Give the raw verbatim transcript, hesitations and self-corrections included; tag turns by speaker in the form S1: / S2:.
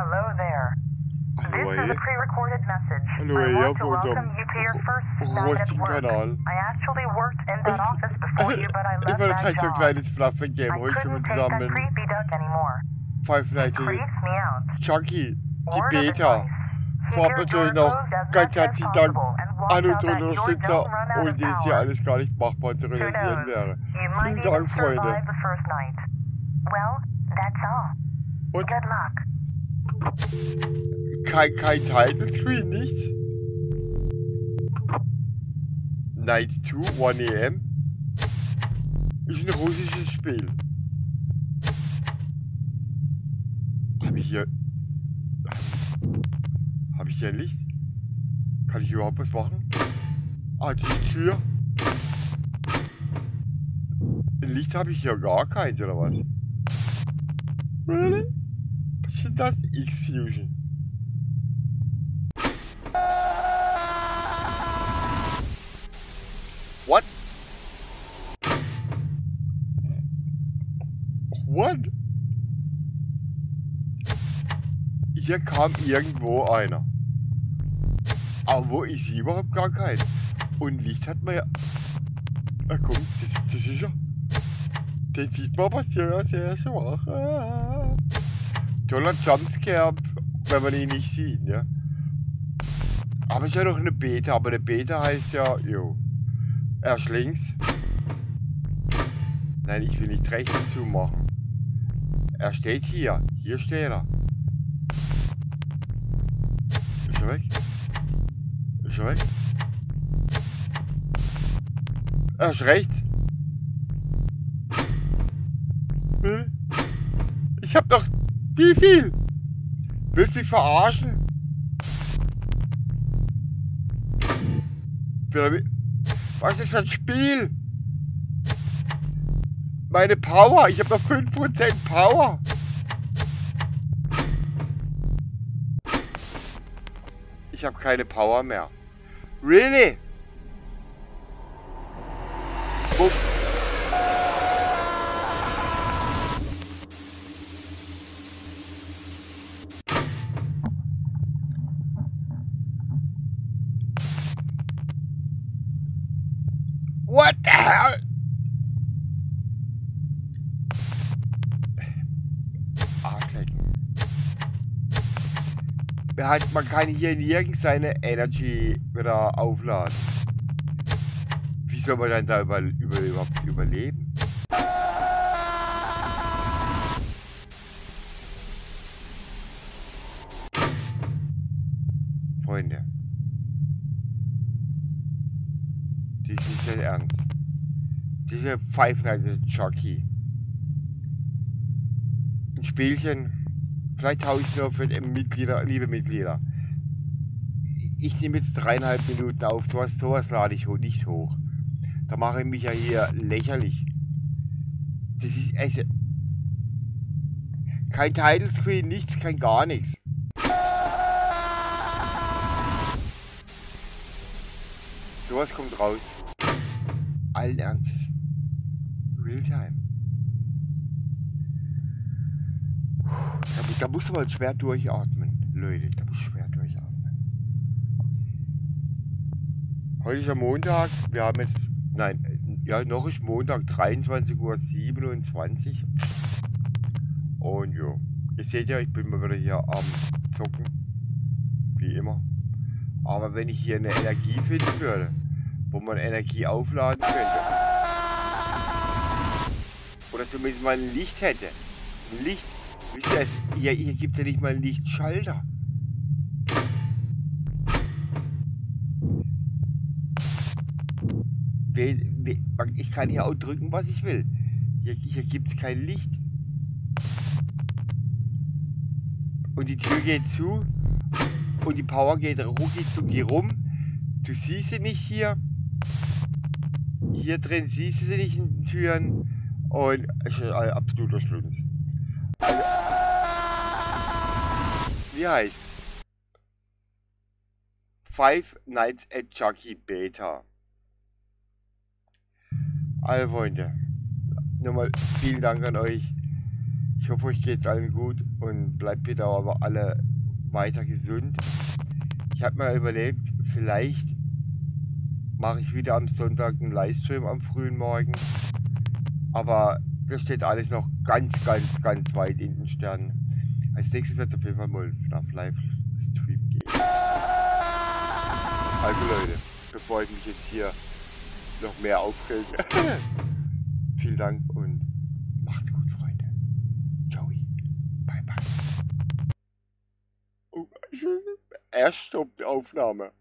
S1: Hello there.
S2: Hallo,
S1: This is a
S2: ey.
S1: pre-recorded message.
S2: Hallo,
S1: I
S2: ey,
S1: want
S2: auf
S1: to welcome
S2: unserem
S1: you to your first night at
S2: rostigen
S1: work.
S2: Kanal.
S1: I actually worked in that office before you, but I
S2: Ich
S1: left
S2: wollte
S1: that
S2: halt so ein
S1: job.
S2: kleines Fluffing
S1: I
S2: geben. Heute können
S1: couldn't
S2: wir
S1: take that
S2: zusammen
S1: creepy duck anymore.
S2: Five
S1: He
S2: Nights at
S1: creeps me out.
S2: Junkie, die
S1: Word of
S2: Beta.
S1: advice. Keep
S2: Vorab
S1: your
S2: natürlich
S1: door
S2: noch
S1: closed as
S2: ganz
S1: much as
S2: herzlichen Dank
S1: possible and watch
S2: an
S1: out
S2: unsere
S1: that your
S2: Unterstützer,
S1: don't run out
S2: ohne
S1: of
S2: die es hier
S1: power.
S2: alles gar nicht machbar zu
S1: Who
S2: realisieren
S1: knows?
S2: wäre.
S1: You might
S2: Vielen
S1: even
S2: Dank,
S1: survive
S2: Freunde.
S1: the first night. Well, that's all.
S2: Und
S1: Good luck.
S2: kein, kein Title Screen, nichts. Night two, one A M ist ein russisches Spiel. Habe ich hier... Habe ich hier ein Licht? Kann ich überhaupt was machen? Ah, die Tür. Ein Licht habe ich hier gar keins, oder was? Really? Was ist denn das? X-Fusion. What? What? Hier kam irgendwo einer. Aber wo ich sie überhaupt gar kein. Und Licht hat man ja... Na komm, das, das ist ja... Den sieht man aber sehr, sehr schwach. Ah. Toller Jumpscare, wenn man ihn nicht sieht, ja. Aber es ist ja noch eine Beta, aber eine Beta heißt ja, jo. Erst links. Nein, ich will nicht rechts zumachen. Er steht hier. Hier steht er. Ist er weg? Ist er weg? Er ist rechts. Hm? Ich hab doch... Wie viel? Willst du mich verarschen? Was ist das für ein Spiel? Meine Power. Ich habe noch fünf Prozent Power. Ich habe keine Power mehr. Really? Wo? What the hell? Arschlecken. Hat, man kann hier nirgends seine Energy wieder aufladen. Wie soll man dann da über, über, überhaupt überleben? Freunde. Das ist nicht dein Ernst. Diese Five Nights at Junkie. Ein Spielchen. Vielleicht haue ich nur für die Mitglieder, liebe Mitglieder. Ich nehme jetzt dreieinhalb Minuten auf. Sowas, sowas lade ich nicht hoch. Da mache ich mich ja hier lächerlich. Das ist also kein Title Screen, nichts, kein gar nichts. Sowas kommt raus. Allen Ernstes. Realtime. Da, da muss man schwer durchatmen. Leute, da muss schwer durchatmen. Heute ist ja Montag. Wir haben jetzt... Nein, ja, noch ist Montag, dreiundzwanzig Uhr siebenundzwanzig. Und jo. Ihr seht ja, ich bin mal wieder hier am Zocken. Wie immer. Aber wenn ich hier eine Energie finden würde, wo man Energie aufladen könnte. Oder zumindest mal ein Licht hätte. Ein Licht. Wisst ihr, es, hier, hier gibt es ja nicht mal einen Lichtschalter. Ich kann hier auch drücken, was ich will. Hier, hier gibt es kein Licht. Und die Tür geht zu. Und die Power geht rucki zucki rum. Du siehst sie nicht hier. Hier drin siehst du sie nicht in den Türen. Und es ist ein absoluter Schlund. Also, wie heißt Five Nights at Junkie Beta. Also Freunde, nochmal vielen Dank an euch. Ich hoffe, euch geht's allen gut und bleibt bitte aber alle weiter gesund. Ich habe mir überlegt, vielleicht mache ich wieder am Sonntag einen Livestream am frühen Morgen. Aber das steht alles noch ganz, ganz, ganz weit in den Sternen. Als nächstes wird es auf jeden Fall mal auf Livestream gehen. Also Leute, bevor ich mich jetzt hier noch mehr aufrege. Vielen Dank und macht's gut, Freunde. Ciao. Bye, bye. Oh, er stoppt die Aufnahme.